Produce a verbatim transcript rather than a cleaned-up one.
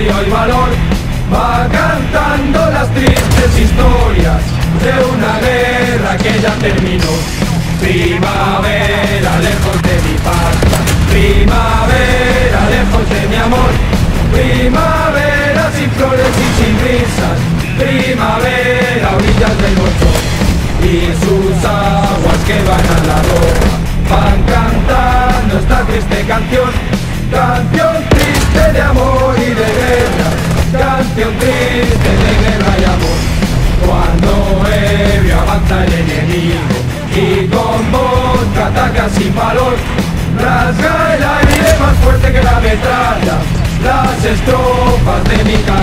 frío y valor, va cantando las tristes historias de una guerra que ya terminó. Primavera lejos de mi patria, primavera lejos de mi amor, primavera sin flores y sin risas, primavera a orillas del Bolsón, y sus aguas que van a la roca van cantando esta triste canción, canción triste de amor y de guerra, canción triste de guerra y amor. Cuando ebrio avanza el enemigo y con vodka ataca sin valor, rasga el aire más fuerte que la metralla las estrofas de mi canción.